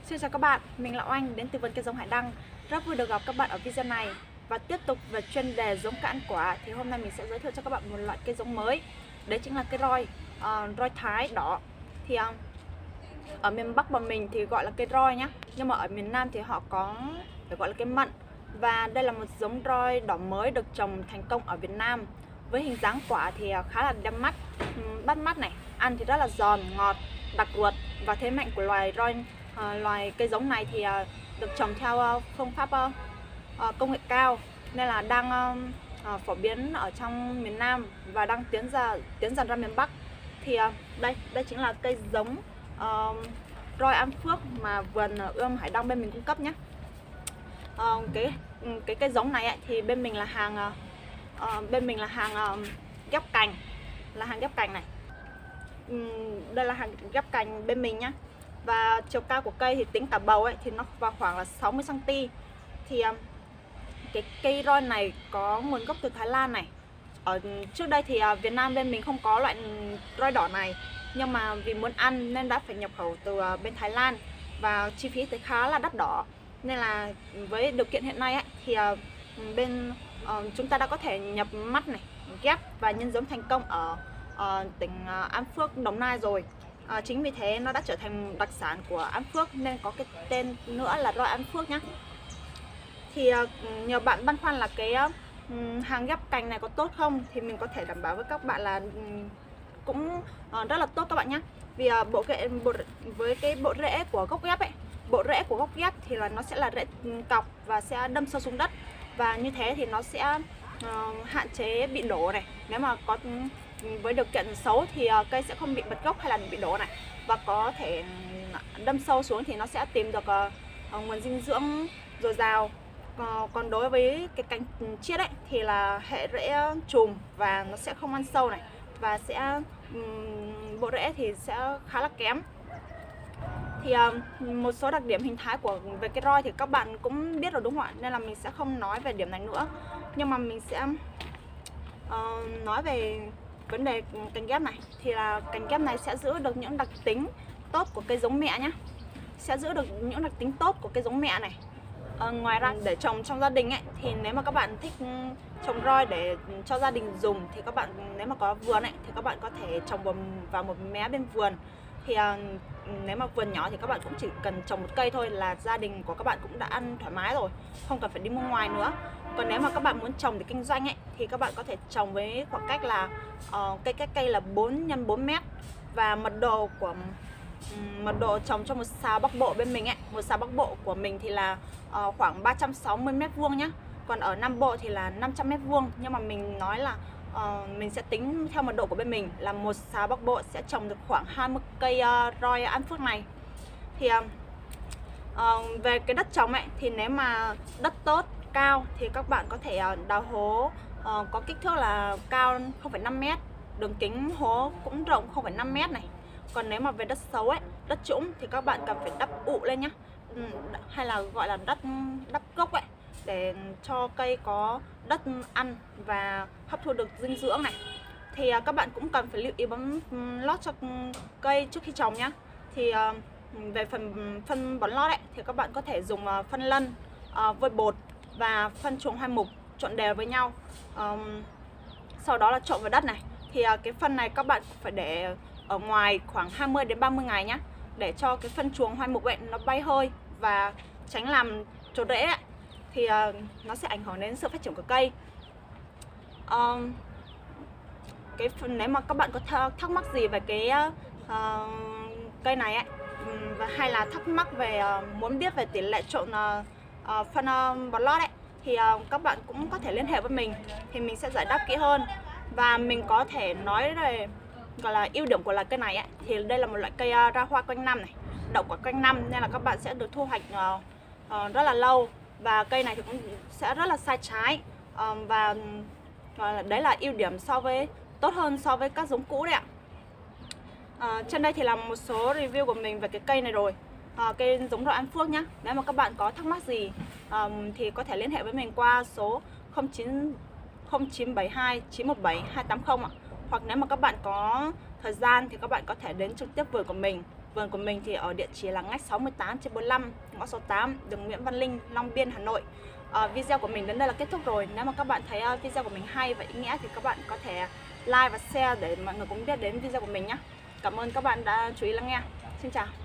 Xin chào các bạn, mình là Oanh đến từ vườn cây giống Hải Đăng. Rất vui được gặp các bạn ở video này. Và tiếp tục về chuyên đề giống cây ăn quả thì hôm nay mình sẽ giới thiệu cho các bạn một loại cây giống mới. Đấy chính là cây roi, roi Thái đỏ. Thì ở miền Bắc bọn mình thì gọi là cây roi nhá, nhưng mà ở miền Nam thì họ có phải gọi là cây mận. Và đây là một giống roi đỏ mới được trồng thành công ở Việt Nam. Với hình dáng quả thì khá là đẹp mắt, bắt mắt này, ăn thì rất là giòn, ngọt, đặc ruột. Và thế mạnh của loài cây giống này thì được trồng theo phương pháp công nghệ cao, nên là đang phổ biến ở trong miền Nam và đang tiến dần ra miền Bắc. Thì đây chính là cây giống roi An Phước mà vườn ươm Hải Đăng bên mình cung cấp nhé. Cái cây giống này thì bên mình là hàng ghép cành, này. Đây là hàng ghép cành bên mình nhá. Và chiều cao của cây thì tính cả bầu thì nó vào khoảng là 60 cm. Thì cái cây roi này có nguồn gốc từ Thái Lan này. Trước đây thì Việt Nam bên mình không có loại roi đỏ này, nhưng mà vì muốn ăn nên đã phải nhập khẩu từ bên Thái Lan và chi phí thì khá là đắt đỏ. Nên là với điều kiện hiện nay thì chúng ta đã có thể nhập mắt này, ghép và nhân giống thành công ở tỉnh An Phước, Đồng Nai rồi. Chính vì thế nó đã trở thành đặc sản của An Phước nên có cái tên nữa là roi An Phước nhé. Thì nhiều bạn băn khoăn là cái hàng ghép cành này có tốt không, thì mình có thể đảm bảo với các bạn là cũng rất là tốt các bạn nhé. Vì với cái bộ rễ của gốc ghép thì là nó sẽ là rễ cọc và sẽ đâm sâu xuống đất, và như thế thì nó sẽ hạn chế bị đổ này. Nếu mà có với điều kiện xấu thì cây sẽ không bị bật gốc hay là bị đổ này, và có thể đâm sâu xuống thì nó sẽ tìm được nguồn dinh dưỡng dồi dào. Còn đối với cái cành chiết thì là hệ rễ chùm và nó sẽ không ăn sâu này, và bộ rễ thì sẽ khá là kém. Thì một số đặc điểm hình thái về cái roi thì các bạn cũng biết rồi đúng không ạ, nên là mình sẽ không nói về điểm này nữa, nhưng mà mình sẽ nói về vấn đề cành ghép này. Thì là cành ghép này sẽ giữ được những đặc tính tốt của cây giống mẹ nhé, này. Ngoài ra để trồng trong gia đình thì nếu mà các bạn thích trồng roi để cho gia đình dùng thì các bạn, nếu mà có vườn thì các bạn có thể trồng vào một mé bên vườn. Thì nếu mà vườn nhỏ thì các bạn cũng chỉ cần trồng một cây thôi là gia đình của các bạn cũng đã ăn thoải mái rồi, không cần phải đi mua ngoài nữa. Còn nếu mà các bạn muốn trồng để kinh doanh thì các bạn có thể trồng với khoảng cách là cây là 4 x 4 mét. Và mật độ trồng cho một sào Bắc Bộ bên mình một sào Bắc Bộ của mình thì là khoảng 360 m² nhá. Còn ở Nam Bộ thì là 500 m², nhưng mà mình nói là mình sẽ tính theo mật độ của bên mình là một sào Bắc Bộ sẽ trồng được khoảng 20 cây roi An Phước này. Thì về cái đất trồng thì nếu mà đất tốt, cao thì các bạn có thể đào hố có kích thước là cao 0,5 m, đường kính hố cũng rộng 0,5 m này. Còn nếu mà về đất xấu đất trũng thì các bạn cần phải đắp ụ lên nhá, hay là gọi là đắp gốc để cho cây có đất ăn và hấp thu được dinh dưỡng này. Thì các bạn cũng cần phải lưu ý bón lót cho cây trước khi trồng nhá. Thì về phân bón lót thì các bạn có thể dùng phân lân, vôi bột và phân chuồng hoai mục trộn đều với nhau, sau đó là trộn vào đất này. Thì cái phân này các bạn phải để ở ngoài khoảng 20 đến 30 ngày nhé, để cho cái phân chuồng hoai mục nó bay hơi và tránh làm trổ rễ thì nó sẽ ảnh hưởng đến sự phát triển của cây. Nếu mà các bạn có thắc mắc gì về cái cây này và hay là thắc mắc về muốn biết về tỷ lệ trộn phân bón lót thì các bạn cũng có thể liên hệ với mình, thì mình sẽ giải đáp kỹ hơn. Và mình có thể nói về gọi là ưu điểm của loại cây này thì đây là một loại cây ra hoa quanh năm này, đậu quả quanh năm, nên là các bạn sẽ được thu hoạch rất là lâu, và cây này thì cũng sẽ rất là sai trái, và đấy là ưu điểm tốt hơn so với các giống cũ đấy ạ. Trên đây thì là một số review của mình về cái cây này rồi, cây giống roi An Phước nhá. Nếu mà các bạn có thắc mắc gì thì có thể liên hệ với mình qua số 0972 917 280 ạ. Hoặc nếu mà các bạn có thời gian thì các bạn có thể đến trực tiếp vườn của mình Vườn của mình thì ở địa chỉ là ngách 68/45, ngõ 68, đường Nguyễn Văn Linh, Long Biên, Hà Nội. Video của mình đến đây là kết thúc rồi. Nếu mà các bạn thấy video của mình hay và ý nghĩa thì các bạn có thể like và share để mọi người cũng biết đến video của mình nhé. Cảm ơn các bạn đã chú ý lắng nghe. Xin chào.